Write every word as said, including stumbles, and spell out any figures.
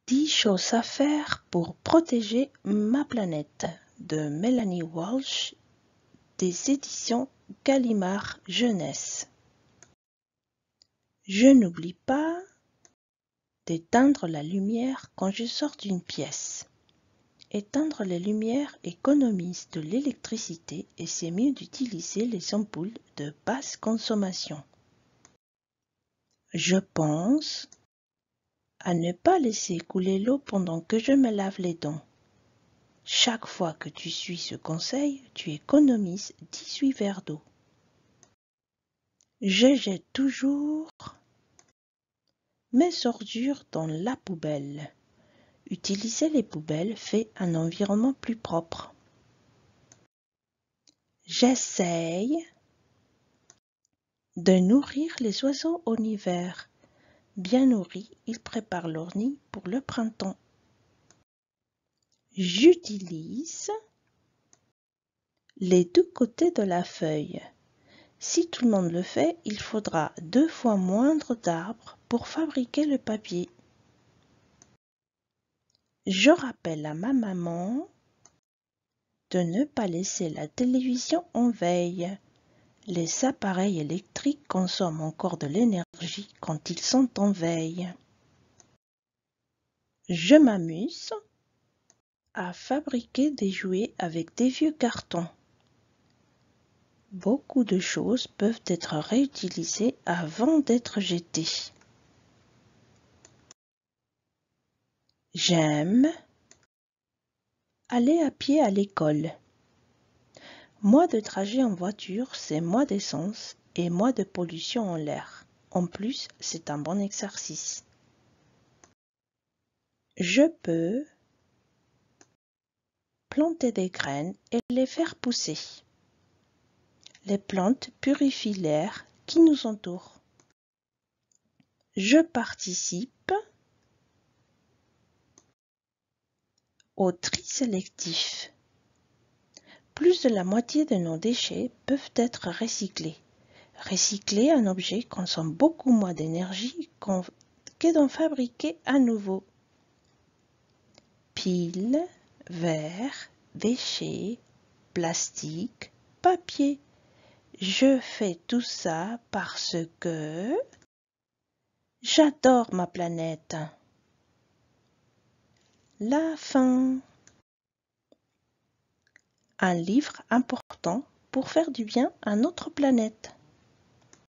dix choses à faire pour protéger ma planète de Mélanie Walsh des éditions Gallimard Jeunesse. Je n'oublie pas d'éteindre la lumière quand je sors d'une pièce. Éteindre les lumières économise de l'électricité et c'est mieux d'utiliser les ampoules de basse consommation. Je pense à ne pas laisser couler l'eau pendant que je me lave les dents. Chaque fois que tu suis ce conseil, tu économises dix-huit verres d'eau. Je jette toujours mes ordures dans la poubelle. Utiliser les poubelles fait un environnement plus propre. J'essaye de nourrir les oiseaux en hiver. Bien nourris, ils préparent leur nid pour le printemps. J'utilise les deux côtés de la feuille. Si tout le monde le fait, il faudra deux fois moindre d'arbres pour fabriquer le papier. Je rappelle à ma maman de ne pas laisser la télévision en veille. Les appareils électriques consomment encore de l'énergie quand ils sont en veille. Je m'amuse à fabriquer des jouets avec des vieux cartons. Beaucoup de choses peuvent être réutilisées avant d'être jetées. J'aime aller à pied à l'école. Moins de trajet en voiture, c'est moins d'essence et moins de pollution en l'air. En plus, c'est un bon exercice. Je peux planter des graines et les faire pousser. Les plantes purifient l'air qui nous entoure. Je participe au tri sélectif. Plus de la moitié de nos déchets peuvent être recyclés. Recycler un objet consomme beaucoup moins d'énergie que d'en fabriquer à nouveau. Piles, verres, déchets, plastique, papier. Je fais tout ça parce que j'adore ma planète. La fin. Un livre important pour faire du bien à notre planète.